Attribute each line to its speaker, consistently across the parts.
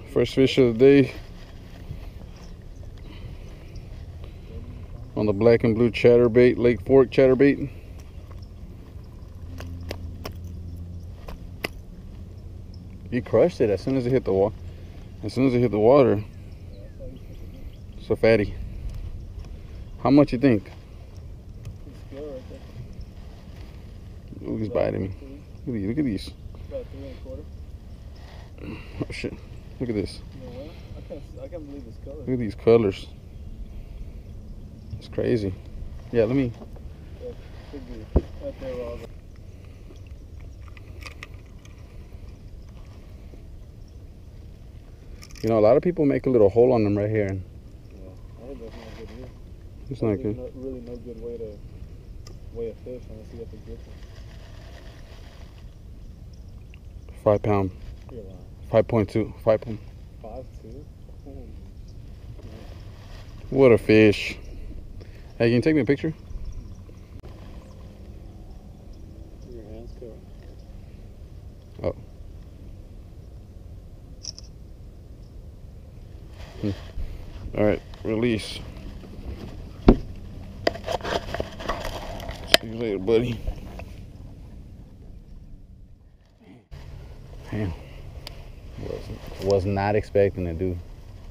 Speaker 1: First fish of the day on the black and blue chatterbait, Lake Fork chatterbait. He crushed it as soon as it hit the water. As soon as it hit the water. It's a fatty. How much you think? Ooh, he's biting me. Look at these.
Speaker 2: About 3 1/4.
Speaker 1: Oh shit. Look at this.
Speaker 2: You know what? I can't believe this color.
Speaker 1: Look at these colors. It's crazy. Yeah, let me.
Speaker 2: Yeah, should be right there, Robert.
Speaker 1: You know, a lot of people make a little hole on them right here.
Speaker 2: Yeah, I think that's not good either.
Speaker 1: It's not good.
Speaker 2: There's really no good way to weigh a fish unless you have to grip it.
Speaker 1: 5 pound.
Speaker 2: You're lying.
Speaker 1: 5.2. 5 pound.
Speaker 2: 5'2"?
Speaker 1: What a fish. Hey, can you take me a picture?
Speaker 2: Your hands covered.
Speaker 1: Oh. All right, release. See you later, buddy. Damn. Was not expecting to do.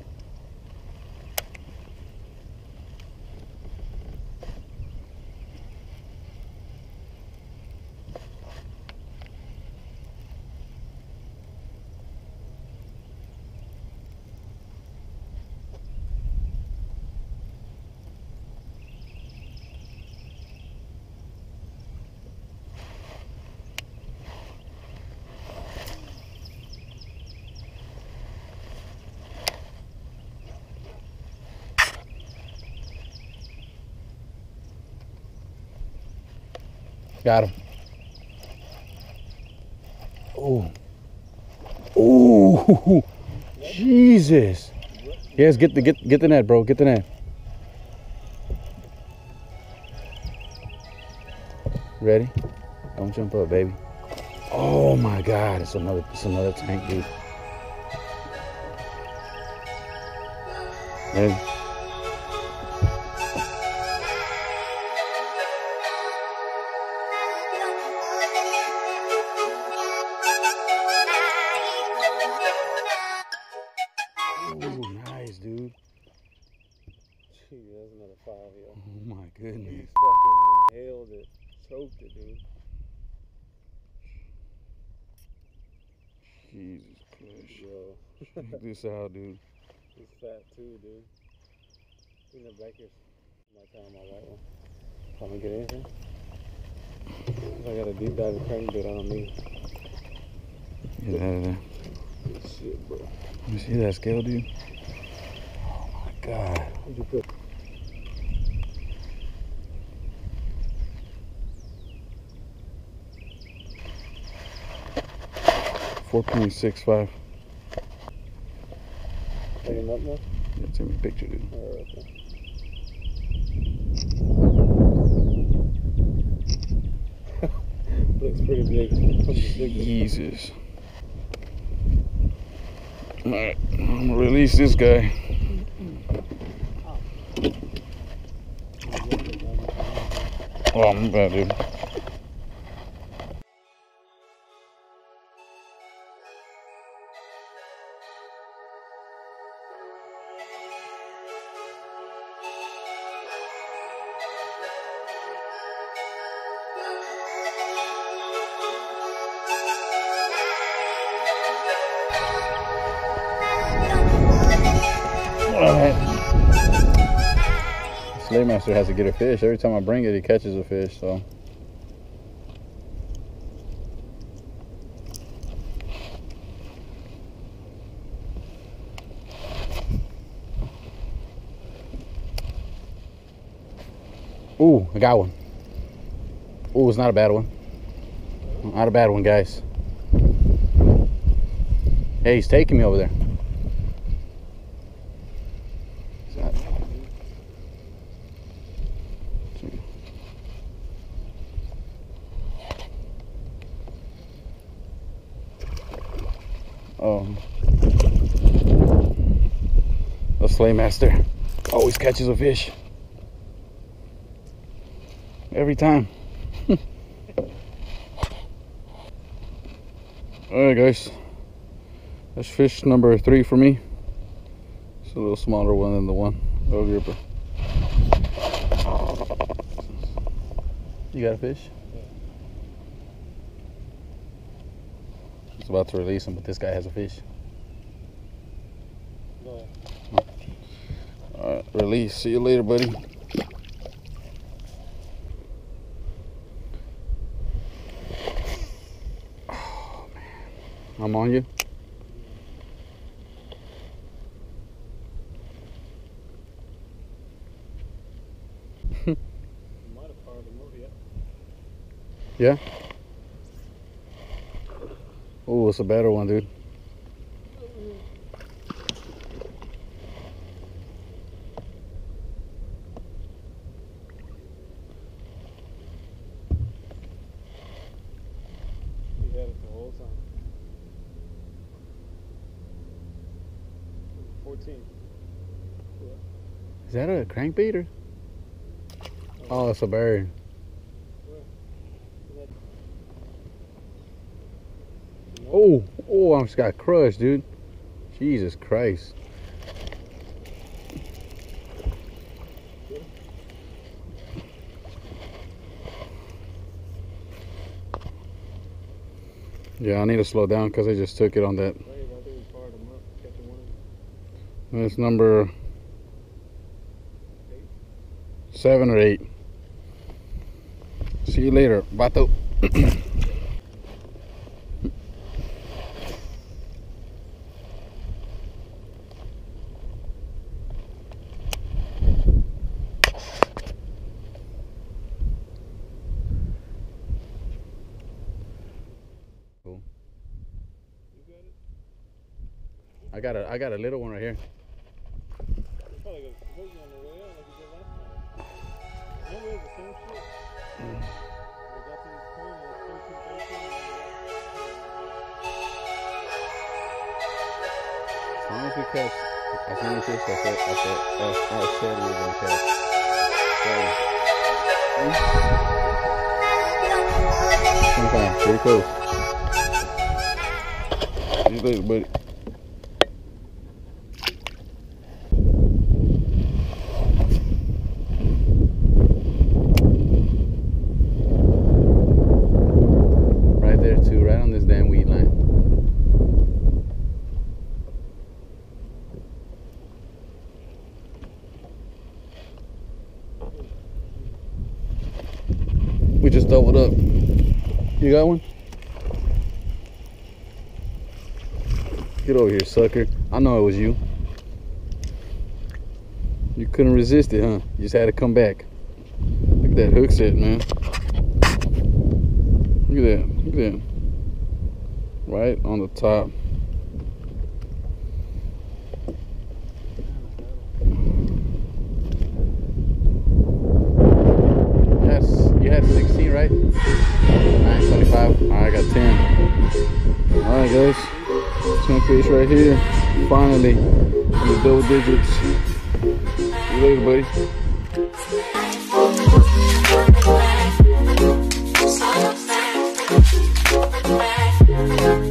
Speaker 1: Got him. Oh. Oh. Jesus. Yes, get the net, bro. Get the net. Ready? Don't jump up, baby. Oh my God! It's another tank, dude. Ready? Nice, dude.
Speaker 2: Gee, that's another 5, yo.
Speaker 1: Oh my goodness.
Speaker 2: He fucking inhaled it. Choked it, dude.
Speaker 1: Jesus Christ.
Speaker 2: Yo.
Speaker 1: Check this out, dude.
Speaker 2: He's fat too, dude. In the back here. My time, my right one. Trying to get anything? I got a deep diving crankbait on me.
Speaker 1: Get out of there.
Speaker 2: Shit, bro.
Speaker 1: Let me see that scale, dude. Oh my God.
Speaker 2: What'd you put?
Speaker 1: $4.65.
Speaker 2: Take him up now?
Speaker 1: Yeah, take me a picture, dude.
Speaker 2: Alright, okay. Looks pretty big.
Speaker 1: Jesus. Alright, I'm gonna release this guy. Oh, I'm bad, dude. Alright. Slaymaster has to get a fish. Every time I bring it, he catches a fish, so. Ooh, I got one. Ooh, it's not a bad one. Not a bad one, guys. Hey, he's taking me over there. Oh. The Slay Master always catches a fish. Every time. Alright guys, that's fish number 3 for me. It's a little smaller one than the one, little grouper. You got a fish?
Speaker 2: Yeah.
Speaker 1: It's about to release him, but this guy has a fish.
Speaker 2: Go ahead.
Speaker 1: Alright, release. See you later, buddy. Oh man, I'm on you. Yeah? Oh, it's a better one, dude.
Speaker 2: He had it the whole time. 14.
Speaker 1: Is that a crankbait or? Oh, it's a berry. Oh, I almost got crushed, dude. Jesus Christ. Yeah, I need to slow down because I just took it on that. That's number 7 or 8. See you later, Bato. I got a little one right here. As long as we catch as many fish as I said we were gonna catch. Sometimes pretty close. See you later, buddy. Right there too, right on this damn weed line. We just doubled up. You got one? Get over here, sucker. I know it was you. You couldn't resist it, huh? You just had to come back. Look at that hook set, man. Look at that. Look at that. Right on the top. You had 16, right? 925. Alright, I got 10. Alright, guys. 10 fish right here. Finally, in the double digits. See you later, buddy.